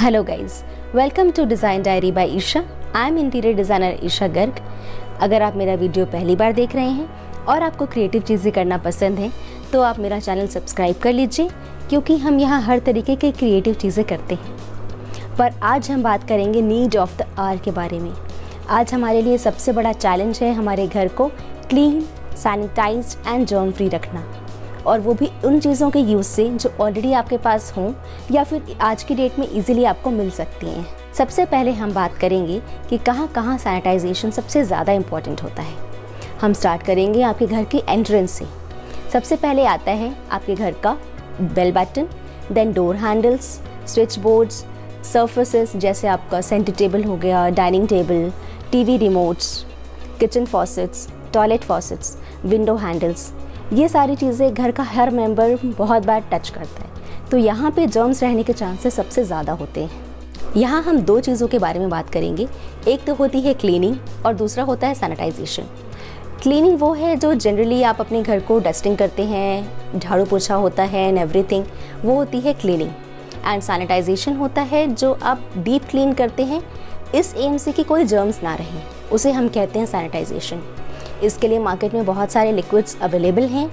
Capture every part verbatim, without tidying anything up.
Hello guys, welcome to Design Diary by Esha. I am interior designer Esha Garg. अगर आप मेरा video पहली बार देख रहे हैं और आपको क्रिएटिव चीज़ें करना पसंद है तो आप मेरा चैनल सब्सक्राइब कर लीजिए, क्योंकि हम यहाँ हर तरीके के क्रिएटिव चीज़ें करते हैं। पर आज हम बात करेंगे नीड ऑफ द आवर के बारे में। आज हमारे लिए सबसे बड़ा चैलेंज है हमारे घर को clean, sanitised and germ free रखना, और वो भी उन चीज़ों के यूज़ से जो ऑलरेडी आपके पास हों या फिर आज की डेट में इजीली आपको मिल सकती हैं। सबसे पहले हम बात करेंगे कि कहाँ कहाँ सैनिटाइजेशन सबसे ज़्यादा इम्पॉर्टेंट होता है। हम स्टार्ट करेंगे आपके घर की एंट्रेंस से। सबसे पहले आता है आपके घर का bell button, then door handles, switch boards, surfaces जैसे आपका सेंटर टेबल हो गया, dining table, TV remotes, kitchen faucets, toilet faucets, window handles. ये सारी चीज़ें घर का हर मेंबर बहुत बार टच करता है, तो यहाँ पे जर्म्स रहने के चांसेस सबसे ज़्यादा होते हैं। यहाँ हम दो चीज़ों के बारे में बात करेंगे। एक तो होती है क्लीनिंग और दूसरा होता है सैनिटाइजेशन। क्लीनिंग वो है जो जनरली आप अपने घर को डस्टिंग करते हैं, झाड़ू पोछा होता है एंड एवरीथिंग, वो होती है क्लीनिंग। एंड सैनिटाइजेशन होता है जो आप डीप क्लीन करते हैं इस एम से कि कोई जर्म्स ना रहें, उसे हम कहते हैं सैनिटाइजेशन। इसके लिए मार्केट में बहुत सारे लिक्विड्स अवेलेबल हैं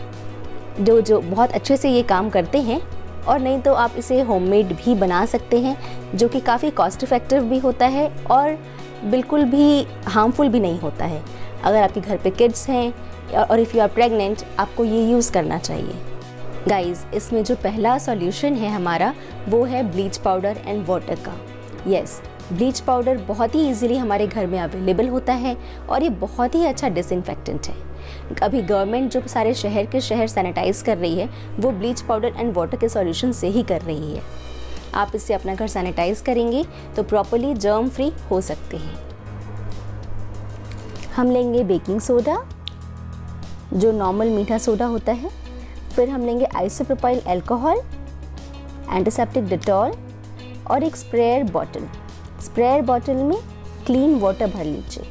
जो जो बहुत अच्छे से ये काम करते हैं, और नहीं तो आप इसे होममेड भी बना सकते हैं जो कि काफ़ी कॉस्ट इफ़ेक्टिव भी होता है और बिल्कुल भी हार्मफुल भी नहीं होता है। अगर आपके घर पे किड्स हैं और इफ़ यू आर प्रेग्नेंट, आपको ये यूज़ करना चाहिए। गाइस, इसमें जो पहला सॉल्यूशन है हमारा वो है ब्लीच पाउडर एंड वाटर का। यस, ब्लीच पाउडर बहुत ही इजीली हमारे घर में अवेलेबल होता है और ये बहुत ही अच्छा डिसइंफेक्टेंट है। अभी गवर्नमेंट जो सारे शहर के शहर सैनिटाइज कर रही है वो ब्लीच पाउडर एंड वाटर के सॉल्यूशन से ही कर रही है। आप इससे अपना घर सैनिटाइज करेंगे तो प्रॉपर्ली जर्म फ्री हो सकते हैं। हम लेंगे बेकिंग सोडा जो नॉर्मल मीठा सोडा होता है, फिर हम लेंगे आइसोप्रोपाइल अल्कोहल, एंटीसेप्टिक डेटॉल और एक स्प्रेयर बॉटल। स्प्रेयर बॉटल में क्लीन वाटर भर लीजिए।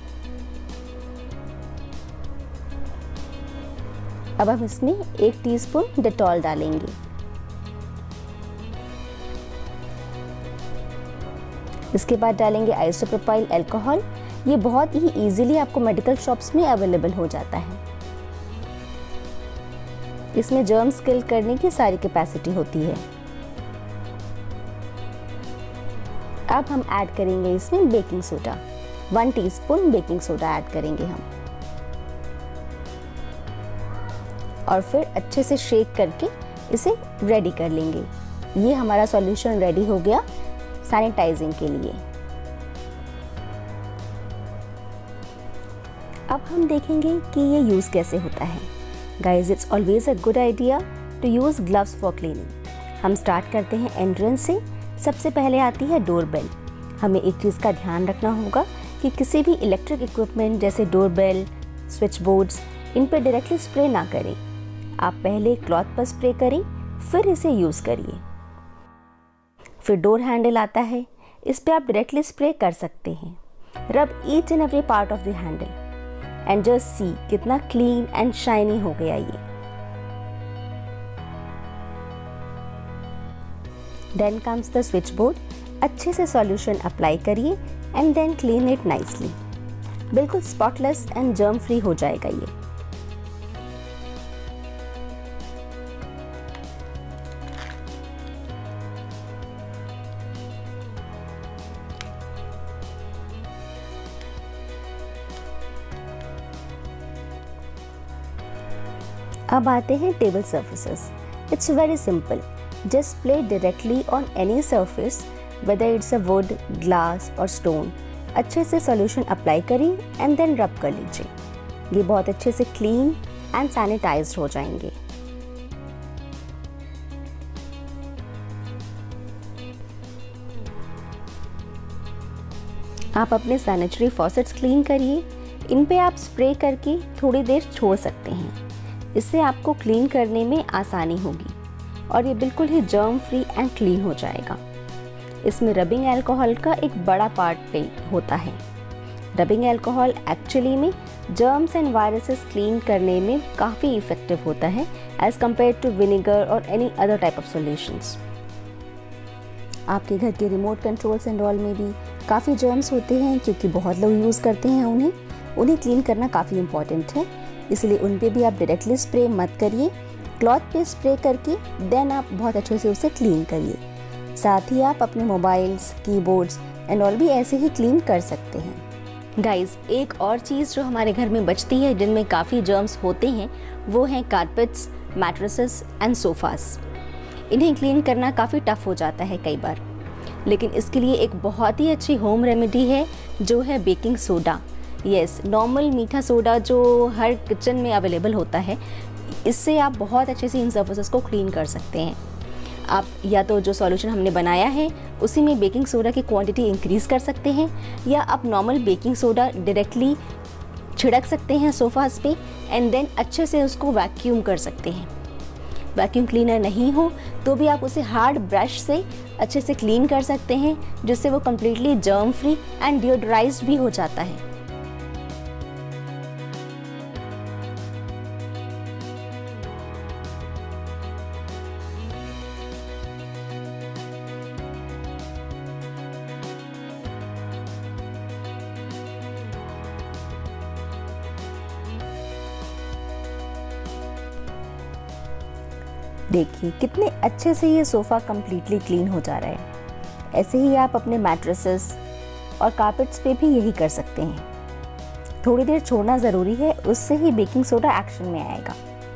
अब हम इसमें एक टीस्पून डेटॉल डालेंगे। इसके बाद डालेंगे आइसोप्रोपाइल अल्कोहल। ये बहुत ही इजीली आपको मेडिकल शॉप्स में अवेलेबल हो जाता है। इसमें जर्म्स किल करने की सारी कैपेसिटी होती है। अब हम ऐड करेंगे इसमें baking soda. One teaspoon baking soda add करेंगे हम, और फिर अच्छे से शेक करके इसे रेडी कर लेंगे। ये हमारा सॉल्यूशन रेडी हो गया सैनिटाइजिंग के लिए। अब हम देखेंगे कि ये यूज़ कैसे होता है। Guys, it's always a good idea to use gloves for cleaning. हम स्टार्ट करते हैं एंट्रेंस से। सबसे पहले आती है डोर बेल। हमें एक चीज़ का ध्यान रखना होगा कि किसी भी इलेक्ट्रिक इक्विपमेंट जैसे डोर बेल, स्विच बोर्ड्स, इन पर डायरेक्टली स्प्रे ना करें। आप पहले क्लॉथ पर स्प्रे करें, फिर इसे यूज़ करिए। फिर डोर हैंडल आता है, इस पर आप डायरेक्टली स्प्रे कर सकते हैं। Rub each and every part of the handle and just see कितना क्लीन एंड शाइनी हो गया ये। Then comes the switch board. अच्छे से सॉल्यूशन अप्लाई करिए and then clean it nicely. बिल्कुल स्पॉटलेस एंड जर्म फ्री हो जाएगा ये। अब आते हैं table surfaces. It's very simple. Just play directly on any surface, whether it's a wood, glass or stone. अच्छे से solution अप्लाई करिए and then rub कर लीजिए। ये बहुत अच्छे से clean and sanitized हो जाएंगे। आप अपने sanitary faucets clean करिए। इन पे आप स्प्रे करके थोड़ी देर छोड़ सकते हैं। इससे आपको क्लीन करने में आसानी होगी और ये बिल्कुल ही जर्म फ्री एंड क्लीन हो जाएगा। इसमें रबिंग अल्कोहल का एक बड़ा पार्ट प्ले होता है। रबिंग अल्कोहल एक्चुअली में जर्म्स एंड वायरसेस क्लीन करने में काफ़ी इफ़ेक्टिव होता है एज़ कम्पेयर टू विनेगर और any other type of solutions. आपके घर के रिमोट कंट्रोल्स एंड ऑल में भी काफ़ी जर्म्स होते हैं, क्योंकि बहुत लोग यूज़ करते हैं उन्हें उन्हें क्लीन करना काफ़ी इम्पॉर्टेंट है। इसलिए उन पे भी आप डायरेक्टली स्प्रे मत करिए, क्लॉथ पे स्प्रे करके देन आप बहुत अच्छे से उसे क्लीन करिए। साथ ही आप अपने मोबाइल्स, कीबोर्ड्स एंड ऑल भी ऐसे ही क्लीन कर सकते हैं। गाइस, एक और चीज़ जो हमारे घर में बचती है जिनमें काफ़ी जर्म्स होते हैं वो हैं कारपेट्स, मैट्रेसेस एंड सोफ़ास। इन्हें क्लीन करना काफ़ी टफ हो जाता है कई बार, लेकिन इसके लिए एक बहुत ही अच्छी होम रेमेडी है जो है बेकिंग सोडा। यस, नॉर्मल मीठा सोडा जो हर किचन में अवेलेबल होता है, इससे आप बहुत अच्छे से इन सर्फेसेस को क्लीन कर सकते हैं। आप या तो जो सॉल्यूशन हमने बनाया है उसी में बेकिंग सोडा की क्वांटिटी इंक्रीज़ कर सकते हैं, या आप नॉर्मल बेकिंग सोडा डायरेक्टली छिड़क सकते हैं सोफ़ास पे एंड देन अच्छे से उसको वैक्यूम कर सकते हैं। वैक्यूम क्लीनर नहीं हो तो भी आप उसे हार्ड ब्रश से अच्छे से क्लीन कर सकते हैं, जिससे वो completely germ free and deodorized भी हो जाता है। देखिए कितने अच्छे से ये सोफ़ा कम्प्लीटली क्लीन हो जा रहा है। ऐसे ही आप अपने मैट्रेसेस और कारपेट्स पे भी यही कर सकते हैं। थोड़ी देर छोड़ना ज़रूरी है, उससे ही बेकिंग सोडा एक्शन में आएगा।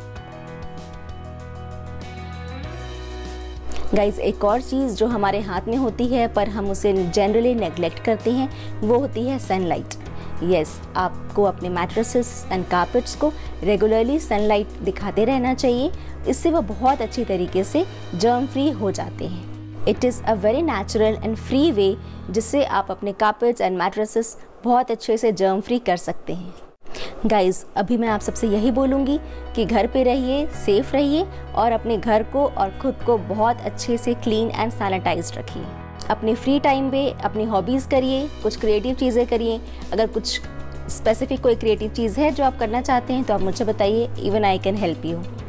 गाइस, एक और चीज़ जो हमारे हाथ में होती है पर हम उसे जनरली नेग्लेक्ट करते हैं वो होती है सनलाइट। यस, आपको अपने मैट्रेसेस एंड कारपेट्स को रेगुलरली सनलाइट दिखाते रहना चाहिए, इससे वो बहुत अच्छी तरीके से जर्म फ्री हो जाते हैं। It is a very natural and free way जिससे आप अपने कारपेट्स एंड मैट्रेसेस बहुत अच्छे से जर्म फ्री कर सकते हैं। गाइस, अभी मैं आप सबसे यही बोलूँगी कि घर पे रहिए, सेफ रहिए और अपने घर को और ख़ुद को बहुत अच्छे से क्लीन एंड सैनिटाइज्ड रखिए। अपने फ्री टाइम पे अपनी हॉबीज़ करिए, कुछ क्रिएटिव चीज़ें करिए। अगर कुछ स्पेसिफिक कोई क्रिएटिव चीज़ है जो आप करना चाहते हैं तो आप मुझे बताइए, even I can help you.